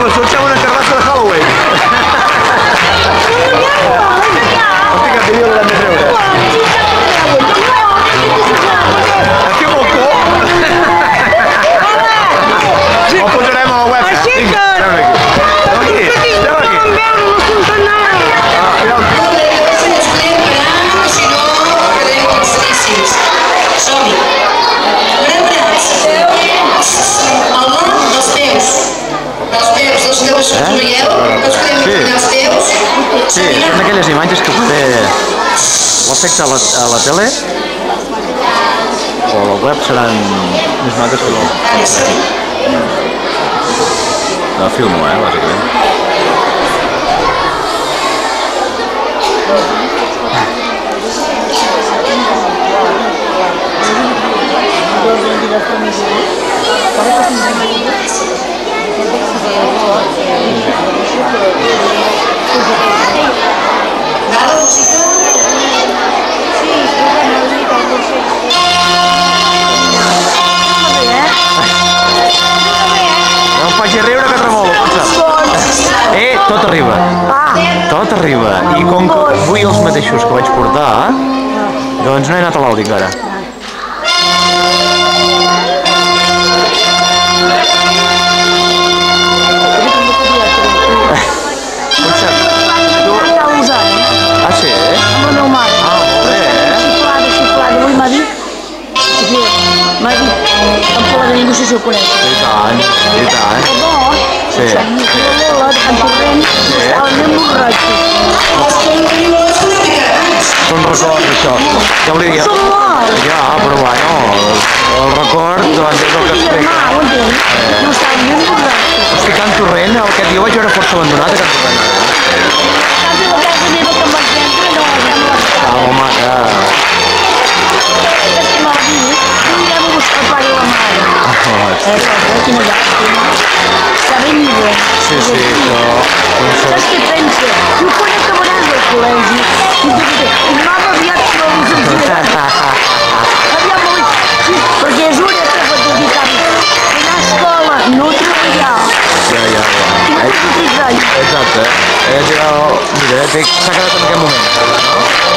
que sorgem una carbassa de Halloween. Hosti, que vídeo l'hem de treure. Aquí amb el cop. Ho posarem a la web. Sí, són aquelles imatges que potser l'efecte a la tele o a la web seran més maques que no. No filmo, bàsicament. No em faci riure que tremolo, potser. Tot arriba. Tot arriba. I com que vull els mateixos que vaig portar, doncs no he anat a l'Aldi encara. Ah, sí? Amb el meu mare. Ah, molt bé, Xiflada. Avui m'ha dit, em parla de ningú si ho coneix. I tant, i tant. Bo, Sí. la en Torrent, estava ben borratxo. Són records, això. Ja ho diria. Som morts. Ja, però bueno, el record doncs és el que Germà, explica. ho entens? No estava ben borratxo. Hosti, Can Torrent, aquest dia ho vaig veure força abandonat, a Can Torrent. Quasi la casa meva que em vaig vendre, no, ja no l'estava. Ah, home, que... És que m'ha dit, no hi ha de buscar el pare i la mare. Quina llàstima. Està ben lliure. Sí, això... Saps què pensa? Jo conec a vegades al col·legi i mama aviat no us ensenyarà. Aviam, sí, perquè és una que pot dedicar-me. Anar a escola, no treballar. Ja. I no tinc 3 anys. Exacte. Mira, s'ha quedat en aquest moment.